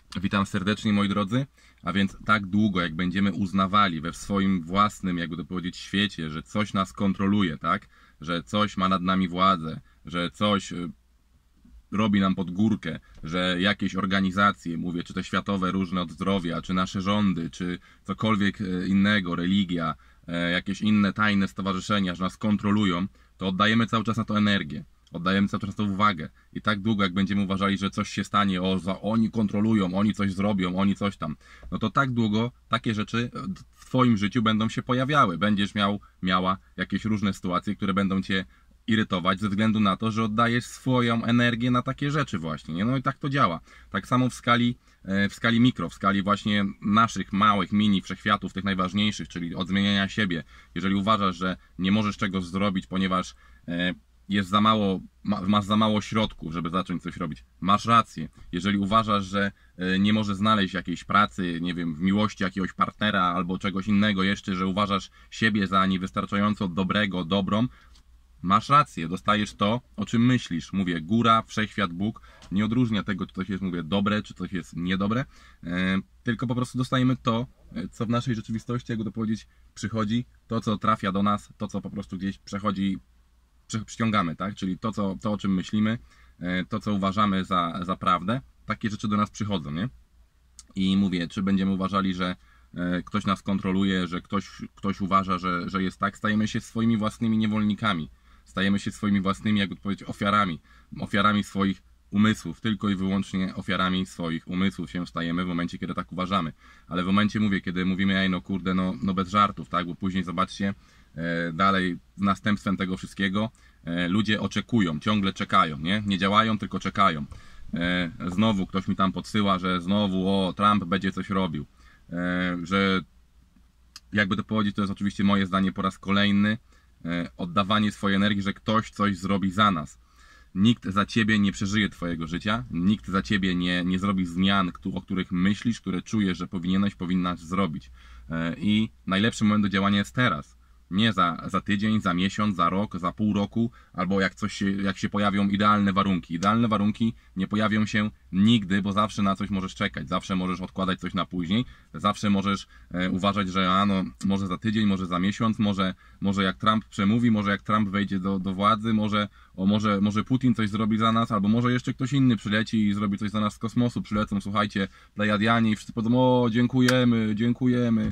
Witam serdecznie, moi drodzy. A więc tak długo, jak będziemy uznawali we swoim własnym, jakby to powiedzieć, świecie, że coś nas kontroluje, tak? Że coś ma nad nami władzę, że coś robi nam pod górkę, że jakieś organizacje, mówię, czy te światowe różne od zdrowia, czy nasze rządy, czy cokolwiek innego, religia, jakieś inne tajne stowarzyszenia, że nas kontrolują, to oddajemy cały czas na to energię. Oddajemy cały czas na to uwagę. I tak długo, jak będziemy uważali, że coś się stanie, oni kontrolują, oni coś zrobią, oni coś tam, no to tak długo takie rzeczy w Twoim życiu będą się pojawiały. Będziesz miała jakieś różne sytuacje, które będą Cię irytować ze względu na to, że oddajesz swoją energię na takie rzeczy właśnie, nie? No i tak to działa. Tak samo w skali mikro, w skali właśnie naszych małych, mini wszechświatów, tych najważniejszych, czyli od zmieniania siebie. Jeżeli uważasz, że nie możesz czegoś zrobić, ponieważ jest za mało, masz za mało środków, żeby zacząć coś robić. Masz rację. Jeżeli uważasz, że nie możesz znaleźć jakiejś pracy, nie wiem, w miłości jakiegoś partnera albo czegoś innego jeszcze, że uważasz siebie za niewystarczająco dobrego, dobrą, masz rację, dostajesz to, o czym myślisz. Mówię, góra, wszechświat, Bóg nie odróżnia tego, czy coś jest, mówię, dobre, czy coś jest niedobre, tylko po prostu dostajemy to, co w naszej rzeczywistości, jakby to powiedzieć, przychodzi, to, co trafia do nas, to, co po prostu gdzieś przechodzi, przyciągamy, tak? Czyli to, o czym myślimy, to, co uważamy za prawdę, takie rzeczy do nas przychodzą, nie? I mówię, czy będziemy uważali, że ktoś nas kontroluje, że ktoś uważa, że jest tak, stajemy się swoimi własnymi niewolnikami. Stajemy się swoimi własnymi, jakby powiedzieć, ofiarami swoich umysłów, tylko i wyłącznie ofiarami swoich umysłów się stajemy w momencie, kiedy tak uważamy. Ale w momencie, mówię, kiedy mówimy, ej, no kurde, no bez żartów, tak, bo później zobaczcie, dalej następstwem tego wszystkiego ludzie oczekują, ciągle czekają, nie działają, tylko czekają. Znowu ktoś mi tam podsyła, że znowu Trump będzie coś robił, że jakby to powiedzieć, to jest oczywiście moje zdanie po raz kolejny, oddawanie swojej energii, że ktoś coś zrobi za nas. Nikt za ciebie nie przeżyje twojego życia, nikt za ciebie nie zrobi zmian, o których myślisz, które czujesz, że powinnaś zrobić. I najlepszy moment do działania jest teraz. Nie za tydzień, za miesiąc, za rok, za pół roku, albo jak się pojawią idealne warunki. Idealne warunki nie pojawią się nigdy, bo zawsze na coś możesz czekać, zawsze możesz odkładać coś na później, zawsze możesz uważać, że może za tydzień, może za miesiąc, może jak Trump przemówi, może jak Trump wejdzie do władzy, może Putin coś zrobi za nas, albo może jeszcze ktoś inny przyleci i zrobi coś za nas z kosmosu, przylecą, słuchajcie, Plejadianie i wszyscy powiedzą, dziękujemy.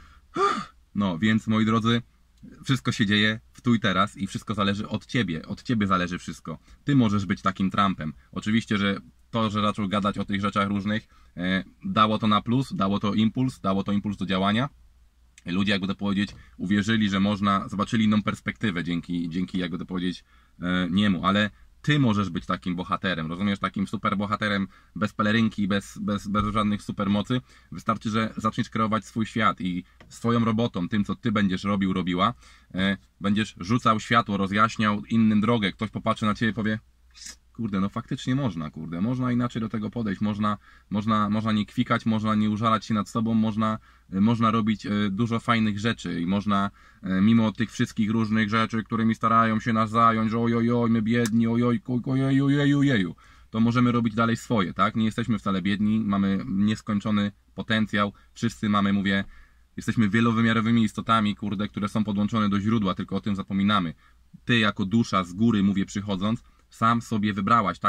No, więc moi drodzy, wszystko się dzieje w tu i teraz i wszystko zależy od ciebie. Od ciebie zależy wszystko. Ty możesz być takim Trumpem. Oczywiście, że to, że zaczął gadać o tych rzeczach różnych, dało to na plus, dało to impuls do działania. Ludzie, jakby to powiedzieć, uwierzyli, że można, zobaczyli inną perspektywę dzięki jakby to powiedzieć, niemu, ale ty możesz być takim bohaterem, rozumiesz, takim super bohaterem, bez pelerynki, bez żadnych supermocy. Wystarczy, że zaczniesz kreować swój świat i swoją robotą, tym, co ty będziesz robiła, będziesz rzucał światło, rozjaśniał innym drogę. Ktoś popatrzy na ciebie i powie, kurde, no faktycznie można inaczej do tego podejść, można nie kwikać, można nie użalać się nad sobą, można robić dużo fajnych rzeczy i można mimo tych wszystkich różnych rzeczy, którymi starają się nas zająć, że ojoj, my biedni, ojeju, to możemy robić dalej swoje, tak? Nie jesteśmy wcale biedni, mamy nieskończony potencjał, wszyscy mamy, jesteśmy wielowymiarowymi istotami, kurde, które są podłączone do źródła, tylko o tym zapominamy. Ty jako dusza z góry, przychodząc, sam sobie wybrałaś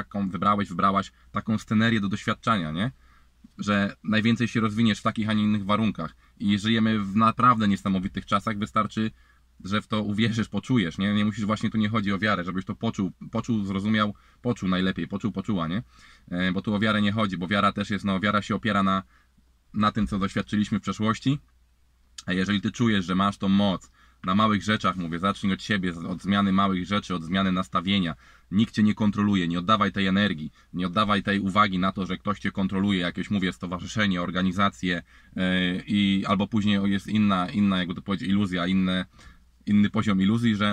taką scenerię do doświadczania, nie? Że najwięcej się rozwiniesz w takich, a nie innych warunkach. I żyjemy w naprawdę niesamowitych czasach. Wystarczy, że w to uwierzysz, poczujesz, nie? Nie musisz, właśnie tu nie chodzi o wiarę, żebyś to poczuł, zrozumiał, najlepiej, poczuła, nie? Bo tu o wiarę nie chodzi, bo wiara też jest, wiara się opiera na tym, co doświadczyliśmy w przeszłości. A jeżeli ty czujesz, że masz tą moc na małych rzeczach, zacznij od siebie, od zmiany małych rzeczy, od zmiany nastawienia. Nikt cię nie kontroluje, nie oddawaj tej energii, nie oddawaj tej uwagi na to, że ktoś cię kontroluje, jakieś, stowarzyszenie, organizacje albo później jest inna, jakby to powiedzieć, iluzja, inny poziom iluzji, że,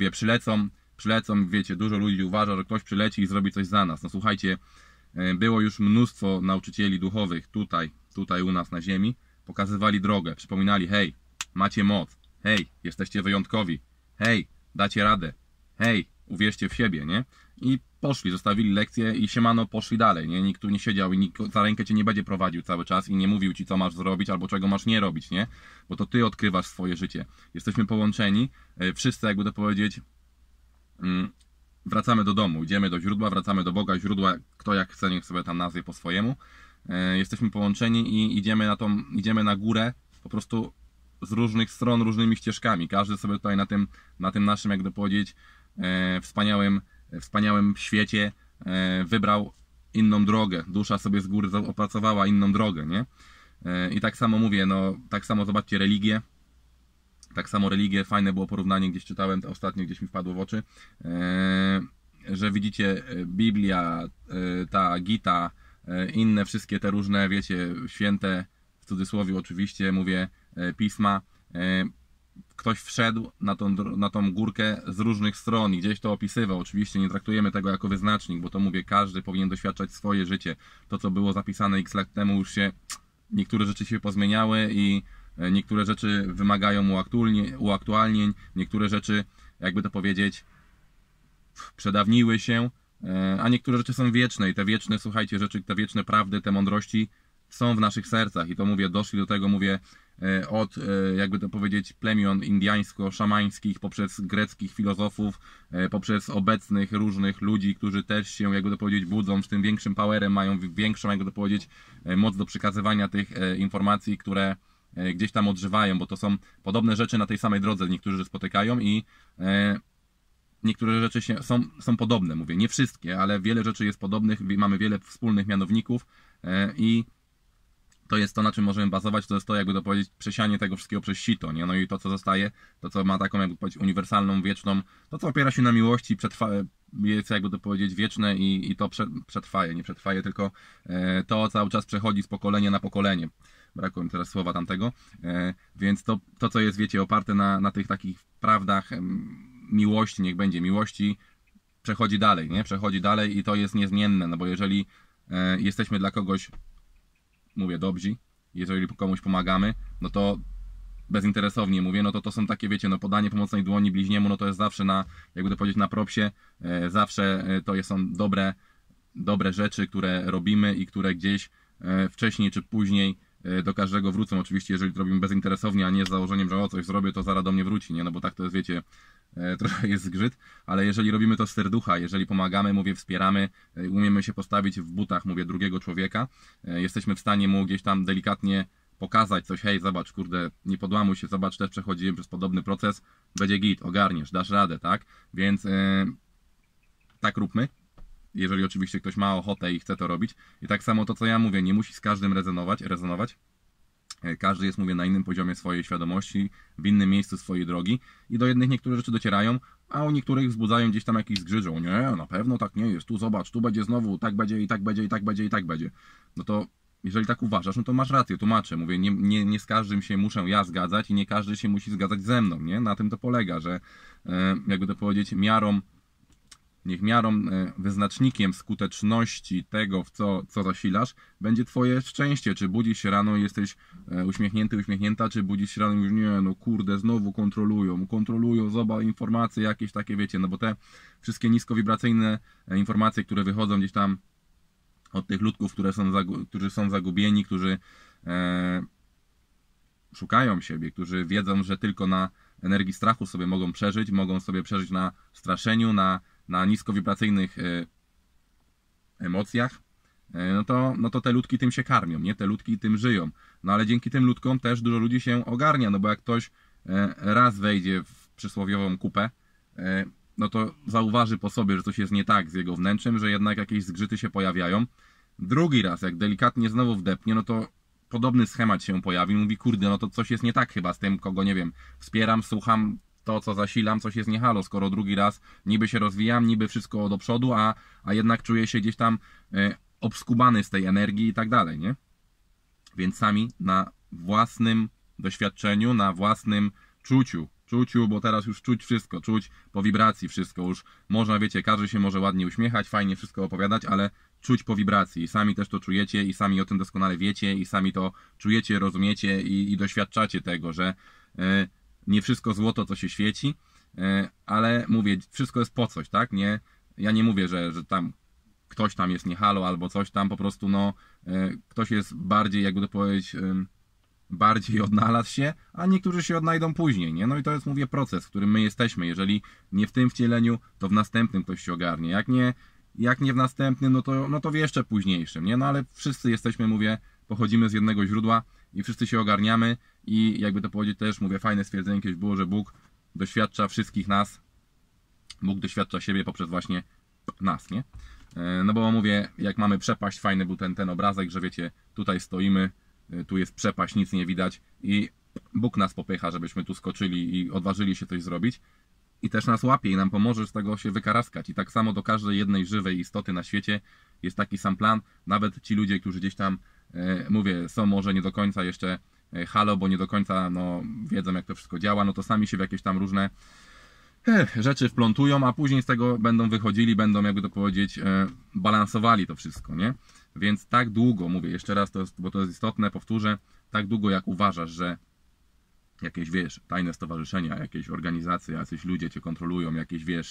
przylecą, wiecie, dużo ludzi uważa, że ktoś przyleci i zrobi coś za nas. No słuchajcie, było już mnóstwo nauczycieli duchowych tutaj u nas na ziemi, pokazywali drogę, przypominali, hej, macie moc, hej, jesteście wyjątkowi, hej, dacie radę, hej, uwierzcie w siebie, nie? i poszli, zostawili lekcję i siemano, poszli dalej, nie? Nikt tu nie siedział i nikt za rękę cię nie będzie prowadził cały czas i nie mówił ci, co masz zrobić albo czego masz nie robić, nie? Bo to ty odkrywasz swoje życie. Jesteśmy połączeni, wszyscy, jakby to powiedzieć, wracamy do domu, idziemy do źródła, wracamy do Boga, źródła, kto jak chce, niech sobie tam nazwie po swojemu. Jesteśmy połączeni i idziemy na górę po prostu z różnych stron, różnymi ścieżkami. Każdy sobie tutaj na tym naszym, jakby powiedzieć, wspaniałym świecie wybrał inną drogę. Dusza sobie z góry opracowała inną drogę, nie? I tak samo mówię, no tak samo zobaczcie religię. Tak samo religię, fajne było porównanie, gdzieś czytałem, ostatnio gdzieś mi wpadło w oczy, że widzicie Biblia, ta Gita, inne wszystkie te różne, wiecie, święte, w cudzysłowie oczywiście mówię, pisma. Ktoś wszedł na tą górkę z różnych stron i gdzieś to opisywał. Oczywiście nie traktujemy tego jako wyznacznik, bo to mówię, każdy powinien doświadczać swoje życie. To, co było zapisane x lat temu, już się, niektóre rzeczy się pozmieniały i niektóre rzeczy wymagają uaktualnień, niektóre rzeczy, jakby to powiedzieć, przedawniły się, a niektóre rzeczy są wieczne i te wieczne, słuchajcie, rzeczy, te wieczne prawdy, te mądrości są w naszych sercach i to mówię, doszli do tego, mówię, od, jakby to powiedzieć, plemion indyjsko-szamańskich, poprzez greckich filozofów, poprzez obecnych różnych ludzi, którzy też się, jakby to powiedzieć, budzą z tym większym powerem, mają większą, jakby to powiedzieć, moc do przekazywania tych informacji, które gdzieś tam odżywają, bo to są podobne rzeczy na tej samej drodze, niektórzy spotykają i niektóre rzeczy są podobne, mówię, nie wszystkie, ale wiele rzeczy jest podobnych, mamy wiele wspólnych mianowników i to jest to, na czym możemy bazować, to jest to, jakby to powiedzieć, przesianie tego wszystkiego przez sito, nie? No i to, co zostaje, to, co ma taką, jakby powiedzieć, uniwersalną, wieczną, to, co opiera się na miłości, jest, jakby to powiedzieć, wieczne i to przetrwaje, nie przetrwaje, tylko to cały czas przechodzi z pokolenia na pokolenie. Brakło mi teraz słowa tamtego, więc to, co jest, wiecie, oparte na tych takich prawdach miłości, niech będzie miłości, przechodzi dalej, nie? Przechodzi dalej i to jest niezmienne, no bo jeżeli jesteśmy dla kogoś, mówię, dobrzy, jeżeli komuś pomagamy, no to bezinteresownie mówię, no to są takie, wiecie, no podanie pomocnej dłoni bliźniemu, no to jest zawsze jakby to powiedzieć, na propsie, zawsze to są dobre rzeczy, które robimy i które gdzieś wcześniej czy później do każdego wrócą. Oczywiście, jeżeli to robimy bezinteresownie, a nie z założeniem, że coś zrobię, to zaraz do mnie wróci, nie? No bo tak to jest, wiecie, trochę jest zgrzyt, ale jeżeli robimy to z serducha, jeżeli pomagamy, mówię, wspieramy, umiemy się postawić w butach, mówię, drugiego człowieka, jesteśmy w stanie mu gdzieś tam delikatnie pokazać coś, hej, zobacz, kurde, nie podłamuj się, zobacz, też przechodziłem przez podobny proces, będzie git, ogarniesz, dasz radę, tak? Więc tak róbmy. Jeżeli oczywiście ktoś ma ochotę i chce to robić. I tak samo to, co ja mówię, nie musi z każdym rezonować. Każdy jest, mówię, na innym poziomie swojej świadomości, w innym miejscu swojej drogi i do jednych niektóre rzeczy docierają, a u niektórych wzbudzają gdzieś tam jakiś zgrzyżą. Nie, na pewno tak nie jest, tu zobacz, tu będzie znowu, tak będzie i tak będzie i tak będzie i tak będzie. No to jeżeli tak uważasz, no to masz rację, tłumaczę. Mówię, nie z każdym się muszę ja zgadzać i nie każdy się musi zgadzać ze mną, nie? Na tym to polega, że jakby to powiedzieć, miarą, wyznacznikiem skuteczności tego, w co zasilasz, będzie twoje szczęście. Czy budzisz się rano i jesteś uśmiechnięty, uśmiechnięta, czy budzisz się rano i już nie, no kurde, znowu kontrolują, zobacz, informacje jakieś takie, wiecie, no bo te wszystkie niskowibracyjne informacje, które wychodzą gdzieś tam od tych ludków, którzy są zagubieni, którzy szukają siebie, którzy wiedzą, że tylko na energii strachu sobie mogą sobie przeżyć na straszeniu, na niskowibracyjnych emocjach, no to te ludki tym się karmią, nie? Te ludki tym żyją. No ale dzięki tym ludkom też dużo ludzi się ogarnia, no bo jak ktoś raz wejdzie w przysłowiową kupę, no to zauważy po sobie, że coś jest nie tak z jego wnętrzem, że jednak jakieś zgrzyty się pojawiają. Drugi raz, jak delikatnie znowu wdepnie, no to podobny schemat się pojawi. Mówi, kurde, no to coś jest nie tak chyba z tym, kogo, nie wiem, wspieram, słucham, to, co zasilam, coś jest nie halo, skoro drugi raz niby się rozwijam, niby wszystko do przodu, a jednak czuję się gdzieś tam obskubany z tej energii i tak dalej, nie? Więc sami na własnym doświadczeniu, na własnym czuciu, bo teraz już czuć wszystko, czuć po wibracji wszystko, już można, wiecie, każdy się może ładnie uśmiechać, fajnie wszystko opowiadać, ale czuć po wibracji i sami też to czujecie i sami o tym doskonale wiecie i sami to czujecie, rozumiecie i doświadczacie tego, że nie wszystko złoto, co się świeci, ale mówię, wszystko jest po coś, tak? Nie, ja nie mówię, że tam ktoś tam jest nie halo albo coś tam, po prostu no ktoś jest bardziej, jakby to powiedzieć, bardziej odnalazł się, a niektórzy się odnajdą później, nie? No i to jest, mówię, proces, w którym my jesteśmy. Jeżeli nie w tym wcieleniu, to w następnym ktoś się ogarnie. Jak nie w następnym, no to w jeszcze późniejszym, nie? No ale wszyscy jesteśmy, mówię, pochodzimy z jednego źródła i wszyscy się ogarniamy i jakby to powiedzieć też, mówię, fajne stwierdzenie kiedyś było, że Bóg doświadcza wszystkich nas. Bóg doświadcza siebie poprzez właśnie nas, nie? No bo mówię, jak mamy przepaść, fajny był ten obrazek, że wiecie, tutaj stoimy, tu jest przepaść, nic nie widać i Bóg nas popycha, żebyśmy tu skoczyli i odważyli się coś zrobić i też nas łapie i nam pomoże z tego się wykaraskać. I tak samo do każdej jednej żywej istoty na świecie jest taki sam plan. Nawet ci ludzie, którzy gdzieś tam, mówię, są może nie do końca jeszcze halo, bo nie do końca no, wiedzą, jak to wszystko działa, no to sami się w jakieś tam różne rzeczy wplątują, a później z tego będą wychodzili, będą, jakby to powiedzieć, balansowali to wszystko, nie? Więc tak długo, mówię jeszcze raz, bo to jest istotne, powtórzę, tak długo jak uważasz, że jakieś, wiesz, tajne stowarzyszenia, jakieś organizacje, jacyś ludzie cię kontrolują, jakieś, wiesz,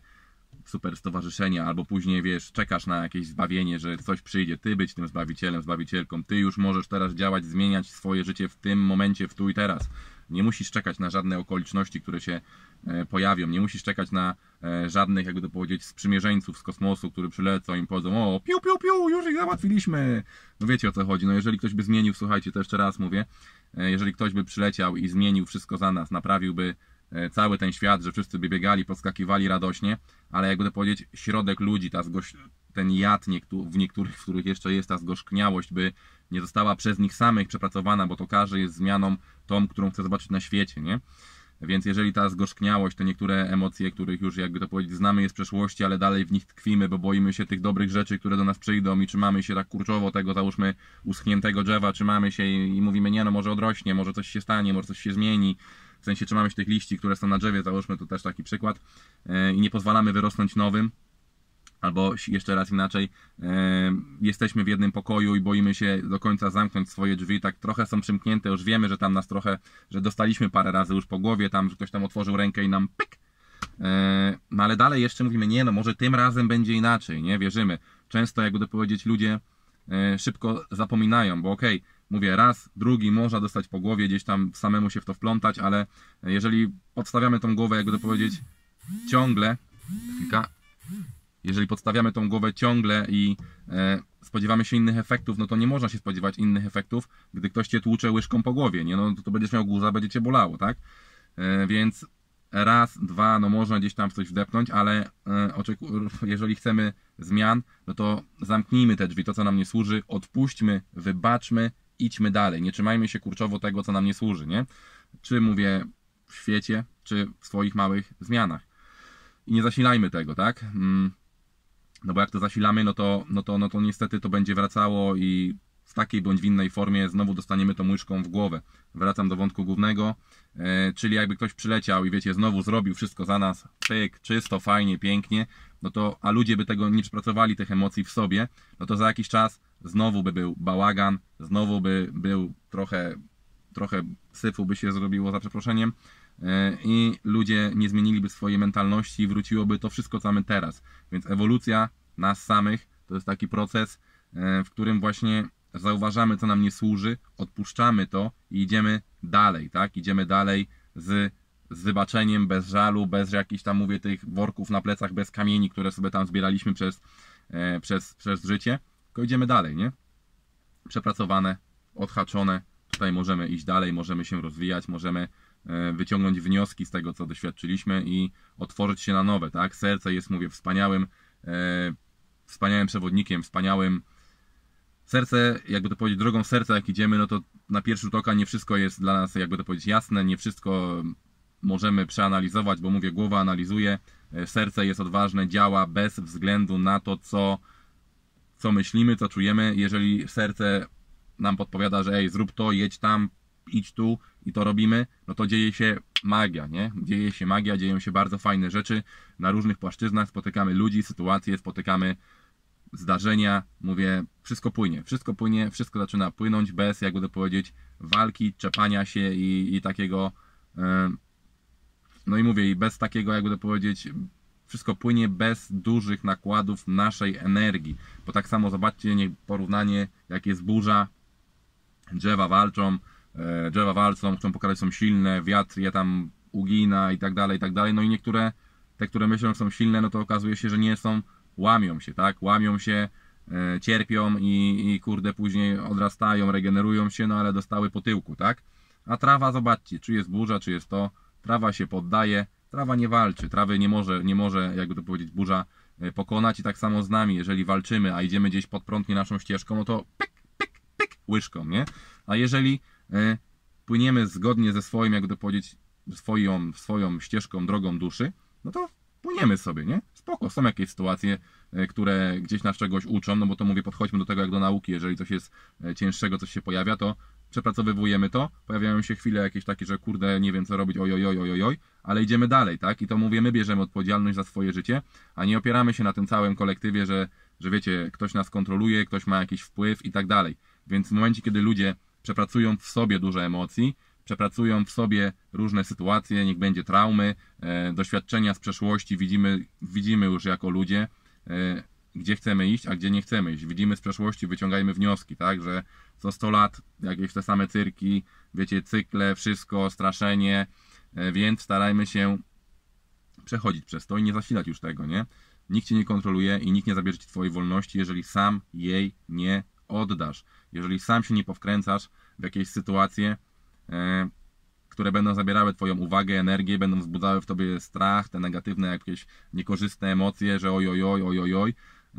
super stowarzyszenia, albo później, wiesz, czekasz na jakieś zbawienie, że coś przyjdzie, ty być tym zbawicielem, zbawicielką, ty już możesz teraz działać, zmieniać swoje życie w tym momencie, w tu i teraz. Nie musisz czekać na żadne okoliczności, które się pojawią, nie musisz czekać na żadnych, jakby to powiedzieć, sprzymierzeńców z kosmosu, którzy przylecą i powiedzą, o, piu, piu, piu, już ich załatwiliśmy. No wiecie, o co chodzi. No jeżeli ktoś by zmienił, słuchajcie, to jeszcze raz mówię, jeżeli ktoś by przyleciał i zmienił wszystko za nas, naprawiłby cały ten świat, że wszyscy by biegali, podskakiwali radośnie, ale jakby to powiedzieć, środek ludzi, ten jad w niektórych, w których jeszcze jest ta zgorzkniałość, by nie została przez nich samych przepracowana, bo to każdy jest zmianą tą, którą chce zobaczyć na świecie, nie? Więc jeżeli ta zgorzkniałość, to niektóre emocje, których już, jakby to powiedzieć, znamy je z przeszłości, ale dalej w nich tkwimy, bo boimy się tych dobrych rzeczy, które do nas przyjdą i trzymamy się tak kurczowo tego, załóżmy, uschniętego drzewa, trzymamy się i mówimy, nie no, może odrośnie, może coś się stanie, może coś się zmieni. W sensie trzymamy się tych liści, które są na drzewie, załóżmy, to też taki przykład, i nie pozwalamy wyrosnąć nowym. Albo jeszcze raz inaczej, jesteśmy w jednym pokoju i boimy się do końca zamknąć swoje drzwi, tak trochę są przymknięte, już wiemy, że tam nas trochę, że dostaliśmy parę razy już po głowie, tam, że ktoś tam otworzył rękę i nam pyk. No ale dalej jeszcze mówimy, nie no, może tym razem będzie inaczej, nie, wierzymy. Często, jakby to powiedzieć, ludzie szybko zapominają, bo okej, mówię, raz, drugi można dostać po głowie, gdzieś tam samemu się w to wplątać, ale jeżeli podstawiamy tą głowę, jakby to powiedzieć, ciągle, jeżeli podstawiamy tą głowę ciągle i spodziewamy się innych efektów, no to nie można się spodziewać innych efektów, gdy ktoś cię tłucze łyżką po głowie, nie? No to będziesz miał guza, będzie cię bolało, tak? Więc raz, dwa, no można gdzieś tam w coś wdepnąć, ale jeżeli chcemy zmian, no to zamknijmy te drzwi, to co nam nie służy, odpuśćmy, wybaczmy, idźmy dalej. Nie trzymajmy się kurczowo tego, co nam nie służy, nie? Czy mówię w świecie, czy w swoich małych zmianach. I nie zasilajmy tego, tak? No bo jak to zasilamy, no to niestety to będzie wracało i w takiej bądź w innej formie znowu dostaniemy tą łyżką w głowę. Wracam do wątku głównego, czyli jakby ktoś przyleciał i wiecie, znowu zrobił wszystko za nas, pyk, czysto, fajnie, pięknie, no to, a ludzie by tego nie przepracowali, tych emocji w sobie, no to za jakiś czas znowu by był bałagan, znowu by był trochę syfu by się zrobiło, za przeproszeniem, i ludzie nie zmieniliby swojej mentalności i wróciłoby to wszystko, co mamy teraz. Więc ewolucja nas samych to jest taki proces, w którym właśnie zauważamy, co nam nie służy, odpuszczamy to i idziemy dalej, tak? Idziemy dalej z wybaczeniem, bez żalu, bez jakichś tam, mówię, tych worków na plecach, bez kamieni, które sobie tam zbieraliśmy przez życie, tylko idziemy dalej, nie? Przepracowane, odhaczone, tutaj możemy iść dalej, możemy się rozwijać, możemy wyciągnąć wnioski z tego, co doświadczyliśmy i otworzyć się na nowe, tak? Serce jest, mówię, wspaniałym przewodnikiem, serce, jakby to powiedzieć, drogą serca, jak idziemy, no to na pierwszy rzut oka nie wszystko jest dla nas, jakby to powiedzieć, jasne, nie wszystko możemy przeanalizować, bo mówię, głowa analizuje, serce jest odważne, działa bez względu na to, co myślimy, co czujemy. Jeżeli serce nam podpowiada, że ej, zrób to, jedź tam, idź tu i to robimy, no to dzieje się magia, nie? Dzieje się magia, dzieją się bardzo fajne rzeczy na różnych płaszczyznach, spotykamy ludzi, sytuacje, spotykamy zdarzenia, mówię, wszystko płynie, wszystko zaczyna płynąć bez, jakby to powiedzieć, walki, czepania się i takiego, no i mówię, i bez takiego, jakby to powiedzieć, wszystko płynie bez dużych nakładów naszej energii. Bo tak samo zobaczcie, niech porównanie, jak jest burza, drzewa walczą, chcą pokazać, są silne, wiatr je tam ugina i tak dalej, i tak dalej. No i niektóre, te, które myślą, że są silne, no to okazuje się, że nie są, łamią się, tak? Łamią się, cierpią i kurde później odrastają, regenerują się, no ale dostały po tyłku, tak? A trawa, zobaczcie, czy jest burza, czy jest to, trawa się poddaje, trawa nie walczy, trawy nie może, jakby to powiedzieć, burza pokonać i tak samo z nami, jeżeli walczymy, a idziemy gdzieś pod prąd nie naszą ścieżką, no to pyk, pyk, pyk, łyżką, nie? A jeżeli płyniemy zgodnie ze swoim, jakby to powiedzieć, swoją ścieżką, drogą duszy, no to płyniemy sobie, nie? Spoko, są jakieś sytuacje, które gdzieś nas czegoś uczą, no bo to mówię, podchodźmy do tego jak do nauki, jeżeli coś jest cięższego, coś się pojawia, to przepracowywujemy to, pojawiają się chwile jakieś takie, że kurde, nie wiem co robić, ojoj, ale idziemy dalej, tak? I to mówię, my bierzemy odpowiedzialność za swoje życie, a nie opieramy się na tym całym kolektywie, że wiecie, ktoś nas kontroluje, ktoś ma jakiś wpływ i tak dalej. Więc w momencie, kiedy ludzie przepracują w sobie dużo emocji, przepracują w sobie różne sytuacje, niech będzie traumy, doświadczenia z przeszłości, widzimy już jako ludzie, gdzie chcemy iść, a gdzie nie chcemy iść. Widzimy z przeszłości, wyciągajmy wnioski, tak, że co 100 lat jakieś te same cyrki, wiecie, cykle, wszystko, straszenie, więc starajmy się przechodzić przez to i nie zasilać już tego, nie? Nikt cię nie kontroluje i nikt nie zabierze ci twojej wolności, jeżeli sam jej nie oddasz. Jeżeli sam się nie powkręcasz w jakieś sytuacje, które będą zabierały twoją uwagę, energię, będą wzbudzały w tobie strach, te negatywne jakieś niekorzystne emocje, że ojoj,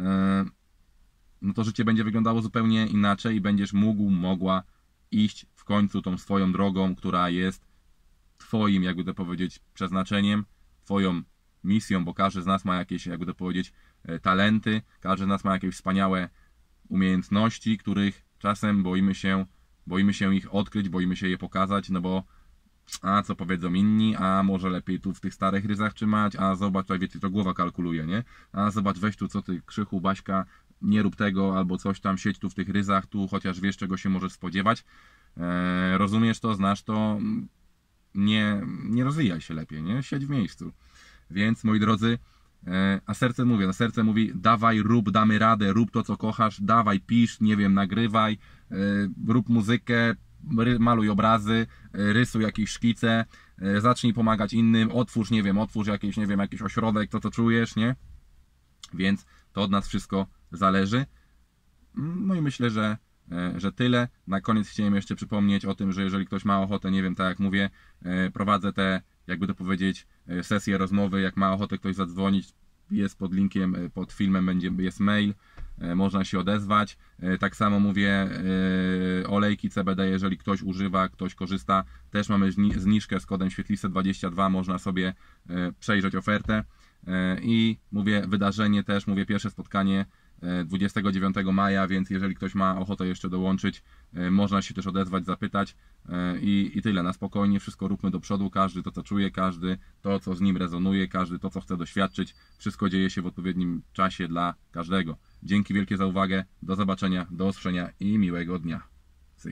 no to życie będzie wyglądało zupełnie inaczej i będziesz mogła iść w końcu tą swoją drogą, która jest twoim, jakby to powiedzieć, przeznaczeniem, twoją misją, bo każdy z nas ma jakieś, jakby to powiedzieć, talenty, każdy z nas ma jakieś wspaniałe umiejętności, których czasem boimy się ich odkryć, boimy się je pokazać, no bo a co powiedzą inni, a może lepiej tu w tych starych ryzach trzymać, a zobacz, tutaj wiecie, to głowa kalkuluje, nie? A zobacz, weź tu, co ty, Krzychu, Baśka, nie rób tego, albo coś tam, siedź tu w tych ryzach, tu chociaż wiesz, czego się możesz spodziewać. Rozumiesz to, znasz to, nie rozwijaj się lepiej, nie? Siedź w miejscu. Więc, moi drodzy, a serce mówi, dawaj, rób, damy radę, rób to, co kochasz, dawaj, pisz, nie wiem, nagrywaj, rób muzykę, maluj obrazy, rysuj jakieś szkice, zacznij pomagać innym, otwórz jakiś ośrodek, to co czujesz, nie? Więc to od nas wszystko zależy. No i myślę, że tyle. Na koniec chciałem jeszcze przypomnieć o tym, że jeżeli ktoś ma ochotę, nie wiem, tak jak mówię, prowadzę te, jakby to powiedzieć, sesje rozmowy, jak ma ochotę ktoś zadzwonić, jest pod linkiem, pod filmem jest mail, można się odezwać. Tak samo mówię, olejki CBD, jeżeli ktoś używa, ktoś korzysta, też mamy zniżkę z kodem Świetlice22, można sobie przejrzeć ofertę. I mówię, wydarzenie też, mówię, pierwsze spotkanie 29 maja, więc jeżeli ktoś ma ochotę jeszcze dołączyć, można się też odezwać, zapytać i tyle, na spokojnie, wszystko róbmy do przodu, każdy to co czuje, każdy to co z nim rezonuje, każdy to co chce doświadczyć, wszystko dzieje się w odpowiednim czasie dla każdego. Dzięki wielkie za uwagę, do zobaczenia, do usłyszenia i miłego dnia.